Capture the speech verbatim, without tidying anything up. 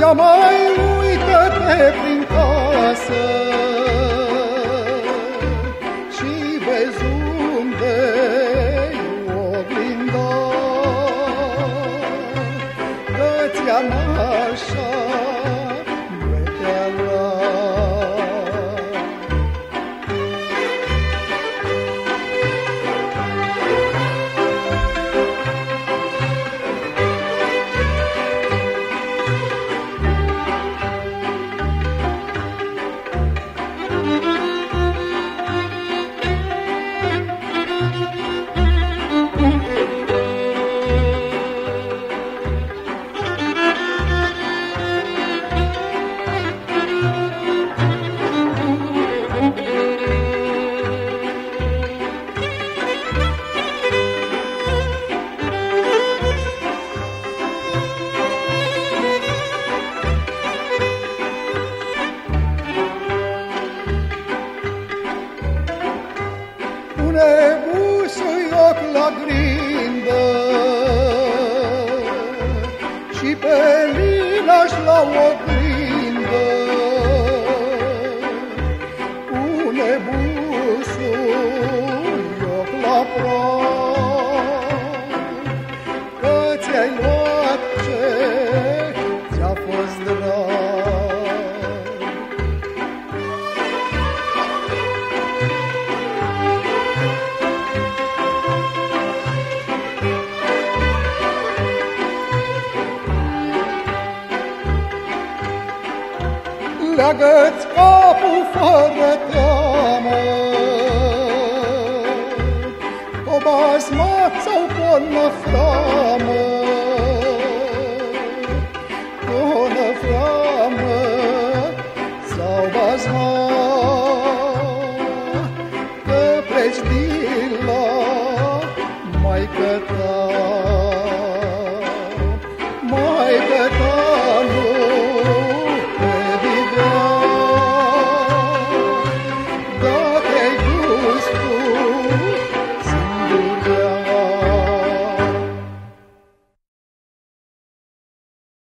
Ia mai uită-te prin casă și vezi unde-i oglinda, că-ți-a nașa meteala. Pune busul ochi la grindă și pe linaș la oglindă. Pune busul ochi la praf, că ți-ai luat ce ți-a fost drag. Leagă-ți capul fără teamă, cu basmat sau cu năframă, cu năframă sau basmat, că pleci din la maică ta.